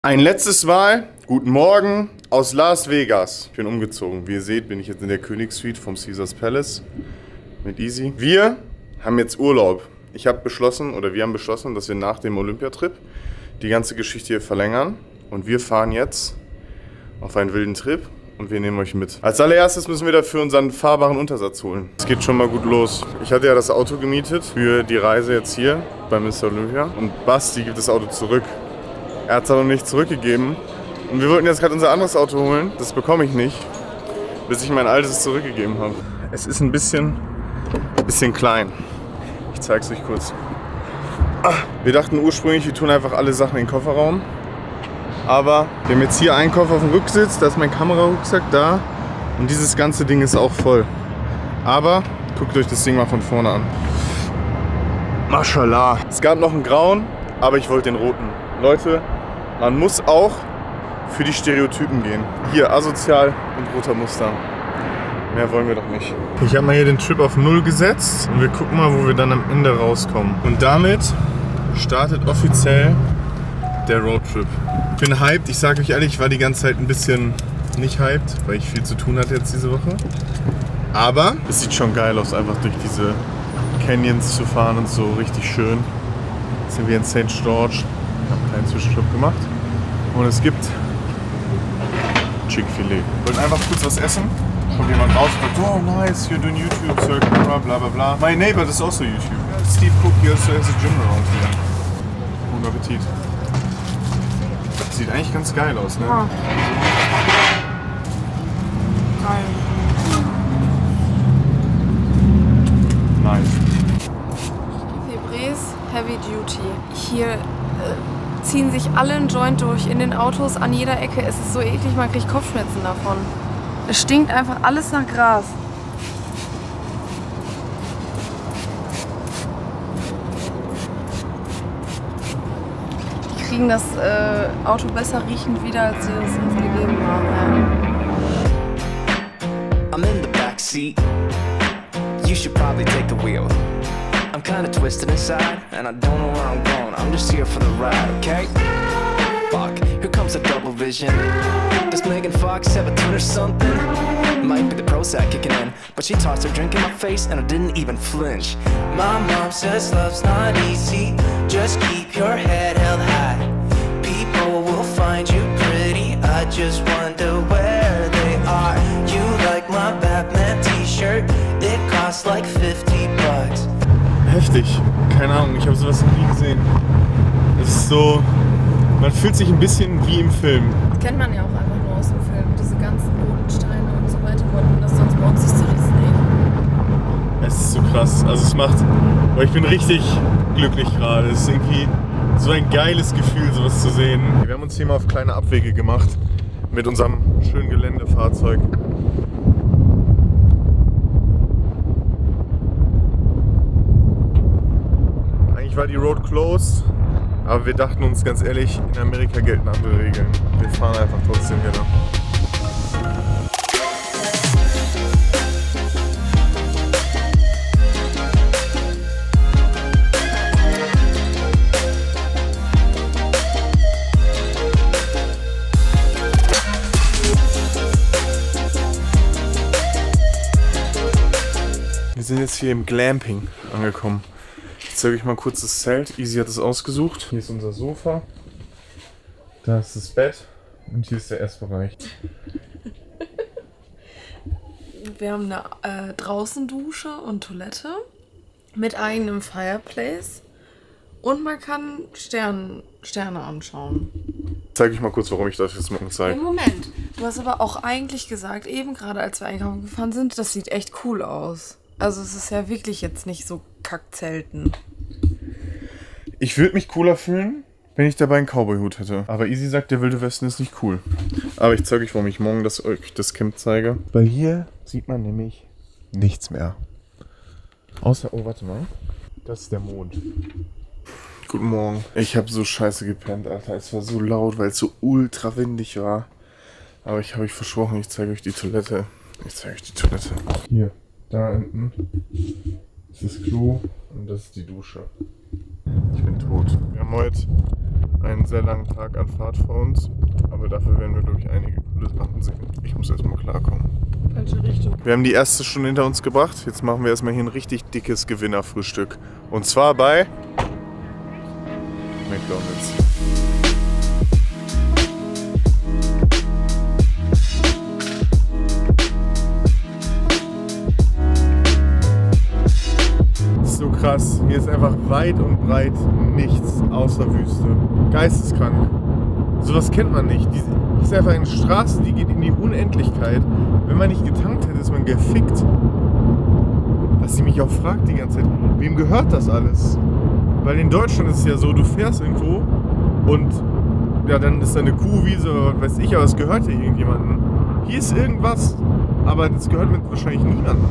Ein letztes Mal, guten Morgen aus Las Vegas. Ich bin umgezogen. Wie ihr seht, bin ich jetzt in der Königssuite vom Caesars Palace mit Easy. Wir haben jetzt Urlaub. Wir haben beschlossen, dass wir nach dem Olympiatrip die ganze Geschichte hier verlängern. Und wir fahren jetzt auf einen wilden Trip und wir nehmen euch mit. Als allererstes müssen wir dafür unseren fahrbaren Untersatz holen. Es geht schon mal gut los. Ich hatte ja das Auto gemietet für die Reise jetzt hier bei Mr. Olympia. Und Basti gibt das Auto zurück. Er hat es aber noch nicht zurückgegeben. Und wir wollten jetzt gerade unser anderes Auto holen. Das bekomme ich nicht, bis ich mein altes zurückgegeben habe. Es ist ein bisschen klein. Ich zeige es euch kurz. Wir dachten ursprünglich, wir tun einfach alle Sachen in den Kofferraum. Aber wir haben jetzt hier einen Koffer auf dem Rücksitz. Da ist mein Kamerarucksack da. Und dieses ganze Ding ist auch voll. Aber guckt euch das Ding mal von vorne an. Mashallah. Es gab noch einen grauen, aber ich wollte den roten. Leute, man muss auch für die Stereotypen gehen. Hier asozial und roter Mustang. Mehr wollen wir doch nicht. Ich habe mal hier den Trip auf 0 gesetzt und wir gucken mal, wo wir dann am Ende rauskommen. Und damit startet offiziell der Roadtrip. Ich bin hyped, ich sage euch ehrlich, ich war die ganze Zeit ein bisschen nicht hyped, weil ich viel zu tun hatte jetzt diese Woche. Aber es sieht schon geil aus, einfach durch diese Canyons zu fahren und so, richtig schön. Jetzt sind wir in St. George. Ich habe einen kleinen Zwischenstopp gemacht. Und es gibt Chick-fil-A. Wir wollten einfach kurz was essen. Kommt jemand raus und sagt, oh nice, you're doing YouTube, Sir Camera, bla bla bla. My neighbor does also YouTube. Steve Cook, he also has a gym around here. Guten Appetit. Sieht eigentlich ganz geil aus, ne? Ja. Geil. Nice. Febreze Heavy Duty. Hier ziehen sich alle einen Joint durch in den Autos an jeder Ecke. Es ist so eklig, man kriegt Kopfschmerzen davon. Es stinkt einfach alles nach Gras. Die kriegen das Auto besser riechend wieder, als sie es uns gegeben haben. Ja. I'm in the backseat. You should probably take the wheel. I'm kinda twisted inside, and I don't know where I'm going. I'm just here for the ride, okay? Fuck, here comes a double vision. Does Megan Fox have a twin or something? Might be the Prozac kicking in, but she tossed her drink in my face and I didn't even flinch. My mom says love's not easy, just keep your head held high. People will find you pretty, I just wonder where they are. You like my Batman t-shirt, it costs like $50. Heftig. Keine Ahnung, ich habe sowas noch nie gesehen. Es ist so, man fühlt sich ein bisschen wie im Film. Das kennt man ja auch einfach nur aus dem Film. Diese ganzen Bodensteine und so weiter, wollten das sonst bei uns nicht zerrissen. Es ist so krass. Also es macht, aber ich bin richtig glücklich gerade. Es ist irgendwie so ein geiles Gefühl, sowas zu sehen. Wir haben uns hier mal auf kleine Abwege gemacht mit unserem schönen Geländefahrzeug. Eigentlich war die Road closed, aber wir dachten uns ganz ehrlich, in Amerika gelten andere Regeln. Wir fahren einfach trotzdem hier lang. Wir sind jetzt hier im Glamping angekommen. Ich zeige euch mal kurz das Zelt. Easy hat es ausgesucht. Hier ist unser Sofa. Da ist das Bett. Und hier ist der Essbereich. Wir haben eine Draußendusche und Toilette mit eigenem Fireplace. Und man kann Sterne anschauen. Zeige ich mal kurz, warum ich das jetzt morgen zeige. Moment, du hast aber auch eigentlich gesagt, eben gerade als wir einkaufen gefahren sind, das sieht echt cool aus. Also es ist ja wirklich jetzt nicht so Kackzelten. Ich würde mich cooler fühlen, wenn ich dabei einen Cowboy-Hut hätte. Aber Easy sagt, der wilde Westen ist nicht cool. Aber ich zeige euch, warum ich morgen euch das Camp zeige. Weil hier sieht man nämlich nichts mehr. Außer, oh warte mal, das ist der Mond. Guten Morgen. Ich habe so scheiße gepennt, Alter. Es war so laut, weil es so ultra windig war. Aber ich habe euch versprochen, ich zeige euch die Toilette. Ich zeige euch die Toilette. Hier, da hinten ist das Klo und das ist die Dusche. Ich bin tot. Wir haben heute einen sehr langen Tag an Fahrt vor uns. Aber dafür werden wir, glaube ich, einige coole Sachen sehen. Ich muss erstmal klarkommen. Falsche Richtung. Wir haben die erste Stunde hinter uns gebracht. Jetzt machen wir erstmal hier ein richtig dickes Gewinnerfrühstück. Und zwar bei McDonald's. So krass. Hier ist einfach weit und breit nichts außer Wüste. Geisteskrank. Sowas kennt man nicht. Hier ist einfach eine Straße, die geht in die Unendlichkeit. Wenn man nicht getankt hätte, ist man gefickt. Dass sie mich auch fragt die ganze Zeit, wem gehört das alles? Weil in Deutschland ist es ja so, du fährst irgendwo und ja, dann ist da eine Kuhwiese oder was weiß ich, aber es gehört ja irgendjemandem. Hier ist irgendwas, aber das gehört mir wahrscheinlich niemandem.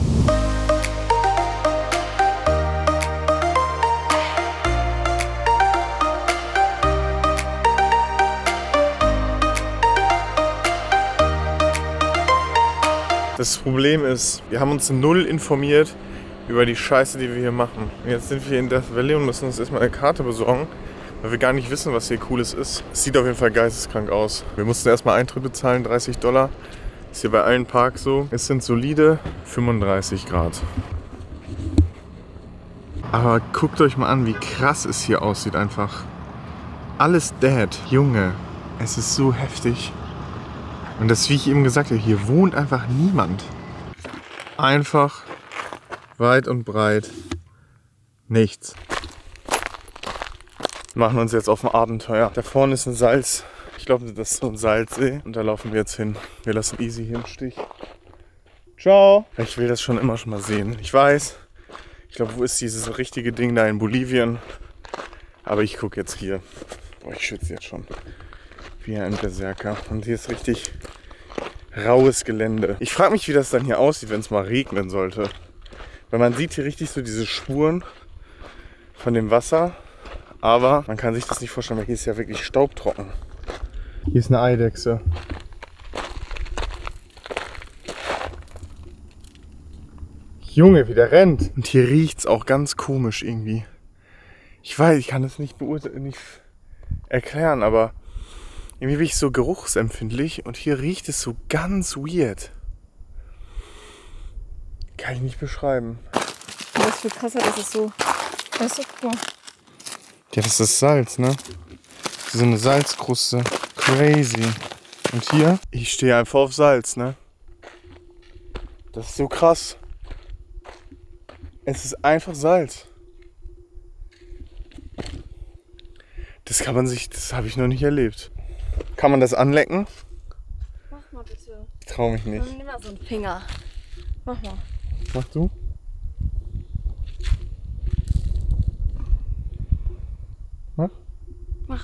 Das Problem ist, wir haben uns null informiert über die Scheiße, die wir hier machen. Und jetzt sind wir in Death Valley und müssen uns erstmal eine Karte besorgen, weil wir gar nicht wissen, was hier Cooles ist. Es sieht auf jeden Fall geisteskrank aus. Wir mussten erstmal Eintritt bezahlen, $30. Ist hier bei allen Parks so. Es sind solide 35 Grad. Aber guckt euch mal an, wie krass es hier aussieht einfach. Alles dead. Junge, es ist so heftig. Und das, wie ich eben gesagt habe, hier wohnt einfach niemand. Einfach weit und breit nichts. Wir machen uns jetzt auf ein Abenteuer. Da vorne ist ein Salz. Ich glaube, das ist so ein Salzsee. Und da laufen wir jetzt hin. Wir lassen Easy hier im Stich. Ciao. Ich will das schon immer mal sehen. Ich weiß. Ich glaube, wo ist dieses richtige Ding da in Bolivien? Aber ich gucke jetzt hier. Boah, ich schwitze jetzt schon. Wie ein Berserker. Und hier ist richtig raues Gelände. Ich frage mich, wie das dann hier aussieht, wenn es mal regnen sollte. Weil man sieht hier richtig so diese Spuren von dem Wasser. Aber man kann sich das nicht vorstellen, weil hier ist ja wirklich staubtrocken. Hier ist eine Eidechse. Junge, wie der rennt. Und hier riecht es auch ganz komisch irgendwie. Ich weiß, ich kann das nicht erklären, aber irgendwie bin ich so geruchsempfindlich und hier riecht es so ganz weird. Kann ich nicht beschreiben. Was viel krasser, das ist so. Weißt du, guck mal. Ja, das ist Salz, ne? So eine Salzkruste. Crazy. Und hier, ich stehe einfach auf Salz, ne? Das ist so krass. Es ist einfach Salz. Das habe ich noch nicht erlebt. Kann man das anlecken? Mach mal bitte. Ich trau mich nicht. Nimm mal so einen Finger. Mach mal. Mach du? Mach. Mach.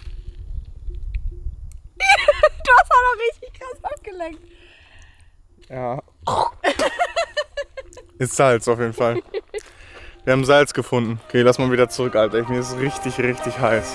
Du hast auch noch richtig krass abgelenkt. Ja. Ist Salz auf jeden Fall. Wir haben Salz gefunden. Okay, lass mal wieder zurück, Alter. Mir ist richtig, richtig heiß.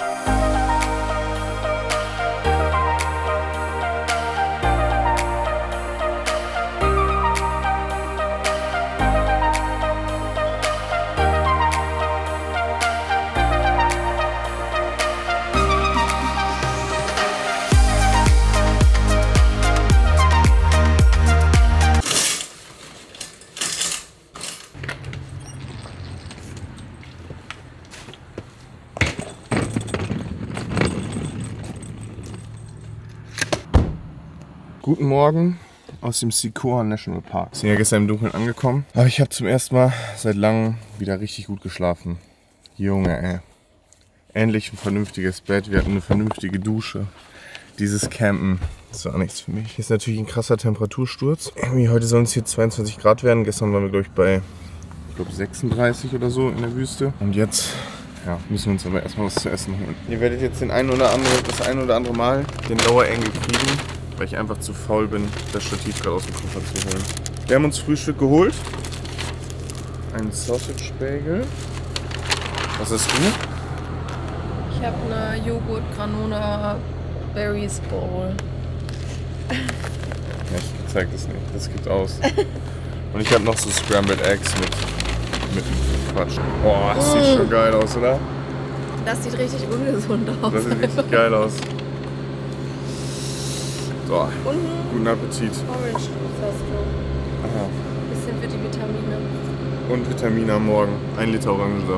Guten Morgen aus dem Sikora National Park. Wir sind ja gestern im Dunkeln angekommen. Aber ich habe zum ersten Mal seit langem wieder richtig gut geschlafen. Junge, ey. Endlich ein vernünftiges Bett. Wir hatten eine vernünftige Dusche. Dieses Campen, das war nichts für mich. Hier ist natürlich ein krasser Temperatursturz. Irgendwie heute sollen es hier 22 Grad werden. Gestern waren wir, glaube ich, bei 36 oder so in der Wüste. Und jetzt müssen wir uns aber erstmal was zu essen holen. Ihr werdet jetzt das ein oder andere Mal den Lower Angle kriegen, weil ich einfach zu faul bin, das Stativ gerade aus dem Koffer zu holen. Wir haben uns Frühstück geholt. Ein Sausage Bagel. Was hast du? Ich habe eine Joghurt Granola Berries Bowl. Ja, ich zeig das nicht. Das gibt aus. Und ich habe noch so Scrambled Eggs mit Quatsch. Boah, das sieht schon geil aus, oder? Das sieht richtig ungesund aus. Das sieht richtig geil aus. So, Und guten Appetit. Orange Juice hast du. Aha. Bisschen für die Vitamine. Und Vitamine am Morgen. 1 Liter Orangensaft.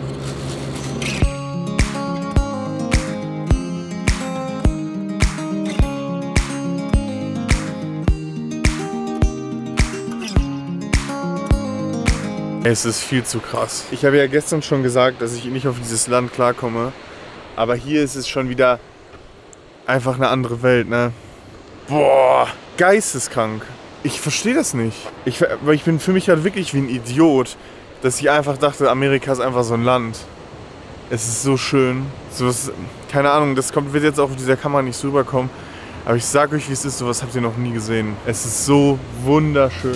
Es ist viel zu krass. Ich habe ja gestern schon gesagt, dass ich nicht auf dieses Land klarkomme. Aber hier ist es schon wieder einfach eine andere Welt, ne? Boah, geisteskrank. Ich verstehe das nicht. Weil ich bin für mich halt wirklich wie ein Idiot, dass ich einfach dachte, Amerika ist einfach so ein Land. Es ist so schön. Sowas, keine Ahnung, wird jetzt auch auf dieser Kamera nicht so rüberkommen. Aber ich sag euch, wie es ist, sowas habt ihr noch nie gesehen. Es ist so wunderschön.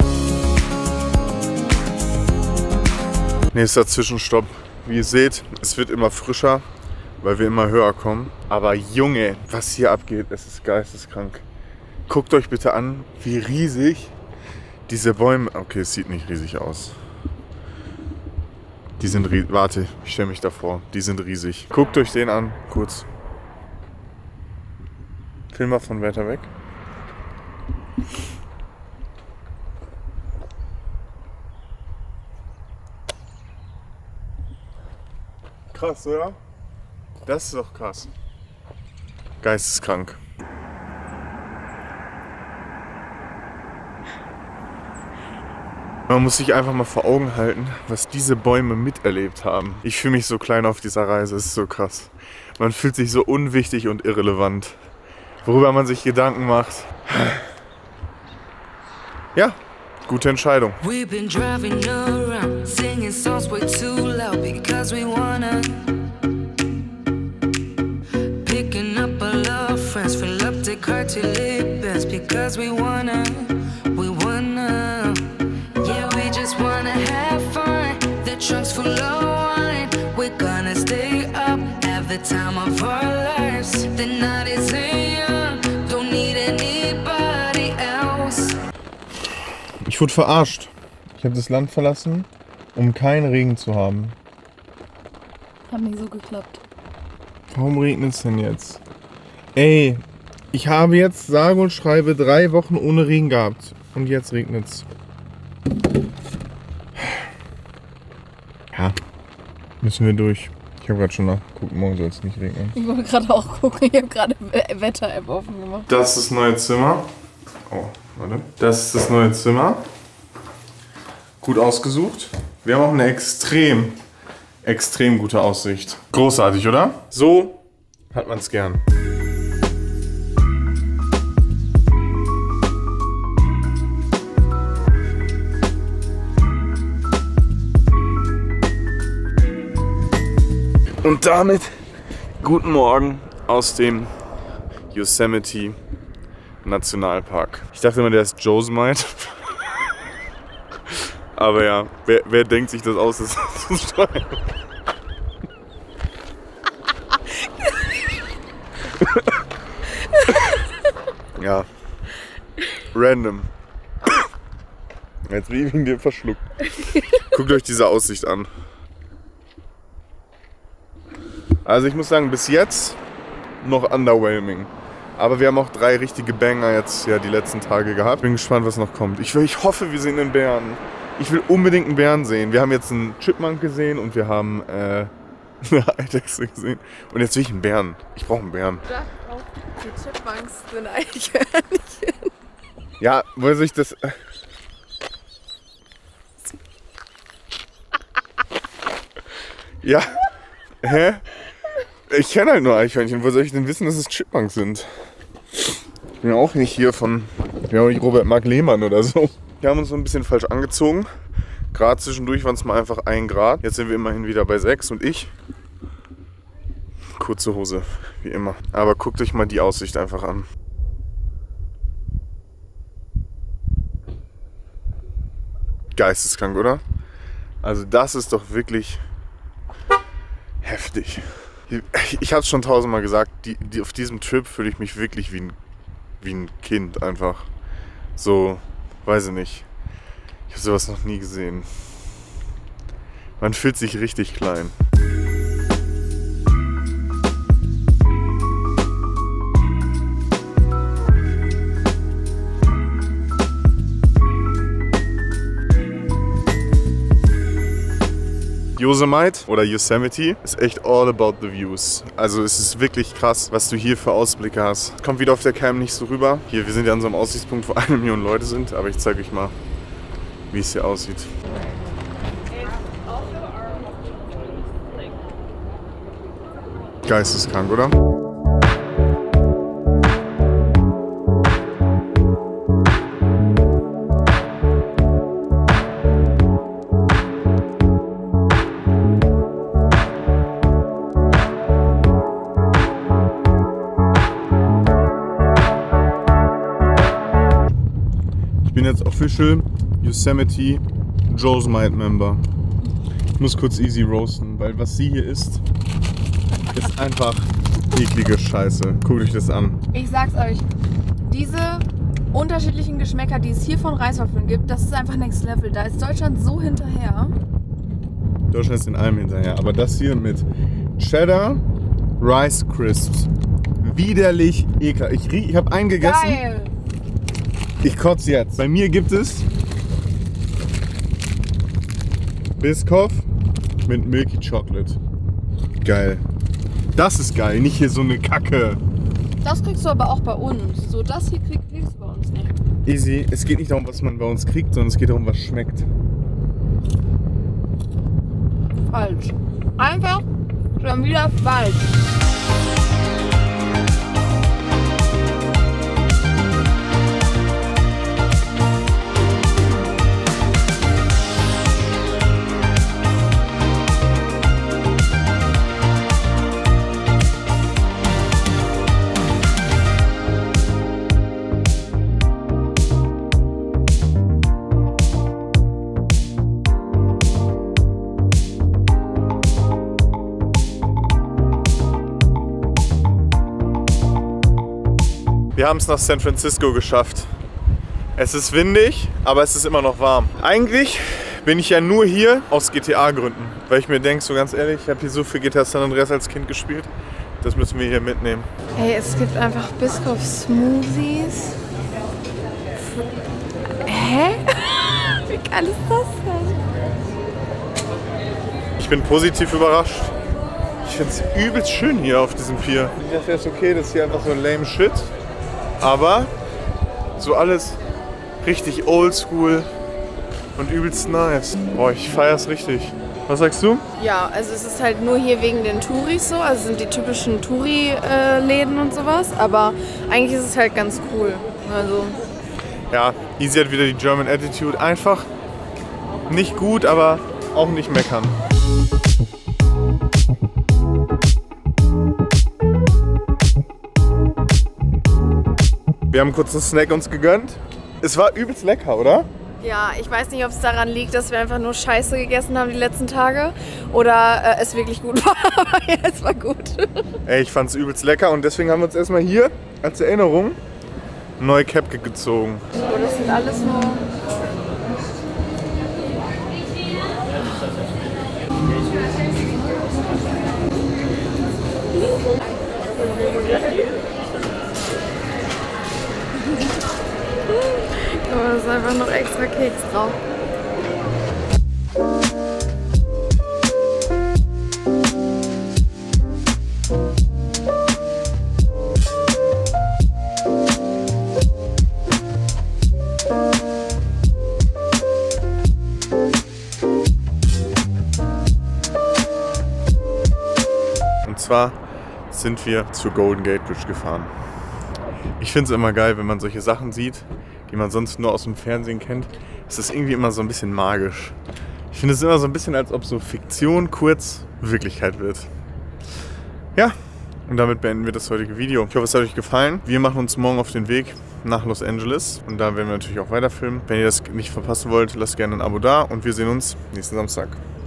Nächster Zwischenstopp. Wie ihr seht, es wird immer frischer, weil wir immer höher kommen. Aber Junge, was hier abgeht, es ist geisteskrank. Guckt euch bitte an, wie riesig diese Bäume... Okay, es sieht nicht riesig aus. Die sind riesig. Warte, ich stelle mich davor. Die sind riesig. Guckt euch den an, kurz. Film mal von weiter weg. Krass, oder? Das ist doch krass. Geisteskrank. Man muss sich einfach mal vor Augen halten, was diese Bäume miterlebt haben. Ich fühle mich so klein auf dieser Reise, es ist so krass. Man fühlt sich so unwichtig und irrelevant. Worüber man sich Gedanken macht. Ja, gute Entscheidung. We've been driving around, singing songs way too loud because we wanna. Picking up all our friends, fill up the car till it bends because we wanna. Yeah, we just wanna have fun. The trunk's full of wine. We're gonna stay up, have the time of our lives. The night is young, don't need anybody else. Ich wurde verarscht. Ich habe das Land verlassen, um keinen Regen zu haben. Hat nicht so geklappt. Warum regnet es denn jetzt? Ey, ich habe jetzt sage und schreibe 3 Wochen ohne Regen gehabt. Und jetzt regnet es. Ja, müssen wir durch. Ich habe gerade schon nachgeguckt, morgen soll es nicht regnen. Ich wollte gerade auch gucken, ich habe gerade Wetter-App offen gemacht. Das ist das neue Zimmer. Oh, warte. Das ist das neue Zimmer. Gut ausgesucht. Wir haben auch eine extrem gute Aussicht. Großartig, oder? So hat man es gern. Und damit guten Morgen aus dem Yosemite Nationalpark. Ich dachte immer, der ist Yosemite. Aber ja, wer denkt sich das aus, das zu schreiben? Ja, random. Jetzt bin ich wegen dir verschluckt. Guckt euch diese Aussicht an. Also ich muss sagen, bis jetzt noch underwhelming. Aber wir haben auch 3 richtige Banger jetzt ja die letzten Tage gehabt. Bin gespannt, was noch kommt. Ich hoffe, wir sehen einen Bären. Ich will unbedingt einen Bären sehen. Wir haben jetzt einen Chipmunk gesehen und wir haben eine Eidechse gesehen. Und jetzt will ich einen Bären. Ich brauche einen Bären. Die Chipmunks sind Eichhörnchen. Ja, wo soll ich das... Ja. Hä? Ich kenne halt nur Eichhörnchen. Wo soll ich denn wissen, dass es Chipmunks sind? Ich bin ja auch nicht hier von... Ich bin auch nicht Robert Mark Lehmann oder so. Wir haben uns so ein bisschen falsch angezogen. Gerade zwischendurch waren es mal einfach 1 Grad. Jetzt sind wir immerhin wieder bei 6 und ich. Kurze Hose, wie immer. Aber guckt euch mal die Aussicht einfach an. Geisteskrank, oder? Also das ist doch wirklich heftig. Ich habe es schon 1000-mal gesagt, auf diesem Trip fühle ich mich wirklich wie ein Kind einfach. So, weiß ich nicht. Ich habe sowas noch nie gesehen. Man fühlt sich richtig klein. Yosemite oder Yosemite ist echt all about the views. Also es ist wirklich krass, was du hier für Ausblicke hast. Kommt wieder auf der Cam nicht so rüber. Hier, wir sind ja an so einem Aussichtspunkt, wo 1 Million Leute sind, aber ich zeige euch mal, wie es hier aussieht. Geisteskrank, oder? Ich bin jetzt official Yosemite Yosemite Member. Ich muss kurz Easy roasten, weil was sie hier isst einfach eklige Scheiße. Guckt euch das an. Ich sag's euch, diese unterschiedlichen Geschmäcker, die es hier von Reiswaffeln gibt, das ist einfach Next Level. Da ist Deutschland so hinterher. Deutschland ist in allem hinterher, aber das hier mit Cheddar Rice Crisps. Widerlich ekelhaft. Ich habe einen gegessen. Geil! Ich kotze jetzt. Bei mir gibt es Biscoff mit Milky Chocolate. Geil. Das ist geil, nicht hier so eine Kacke. Das kriegst du aber auch bei uns. So, das hier kriegst du bei uns nicht. Easy, es geht nicht darum, was man bei uns kriegt, sondern es geht darum, was schmeckt. Falsch. Einfach schon wieder falsch. Wir haben es nach San Francisco geschafft. Es ist windig, aber es ist immer noch warm. Eigentlich bin ich ja nur hier aus GTA-Gründen, weil ich mir denke, so ganz ehrlich, ich habe hier so viel GTA San Andreas als Kind gespielt, das müssen wir hier mitnehmen. Hey, es gibt einfach Biscoff Smoothies. Hä? Wie geil ist das denn? Ich bin positiv überrascht. Ich finde es übelst schön hier auf diesem Pier. Ich dachte erst, okay, das ist hier einfach so ein lame Shit. Aber so alles richtig oldschool und übelst nice. Boah, ich feier's richtig. Was sagst du? Ja, also es ist halt nur hier wegen den Touris so, also sind die typischen Touri-Läden und sowas, aber eigentlich ist es halt ganz cool. Also Ja, Easy hat wieder die German Attitude. Einfach nicht gut, aber auch nicht meckern. Wir haben kurz einen Snack uns gegönnt. Es war übelst lecker, oder? ja, ich weiß nicht, ob es daran liegt, dass wir einfach nur Scheiße gegessen haben die letzten Tage oder es wirklich gut war, aber ja, es war gut. Ey, ich fand's übelst lecker und deswegen haben wir uns erstmal hier als Erinnerung eine neue Käpke gezogen. Oh, das sind alles nur... Da ist einfach noch extra Keks drauf. Und zwar sind wir zur Golden Gate Bridge gefahren. Ich finde es immer geil, wenn man solche Sachen sieht, die man sonst nur aus dem Fernsehen kennt. Es ist irgendwie immer so ein bisschen magisch. Ich finde es immer so ein bisschen, als ob so Fiktion kurz Wirklichkeit wird. Ja, und damit beenden wir das heutige Video. Ich hoffe, es hat euch gefallen. Wir machen uns morgen auf den Weg nach Los Angeles und da werden wir natürlich auch weiterfilmen. Wenn ihr das nicht verpassen wollt, lasst gerne ein Abo da und wir sehen uns nächsten Samstag.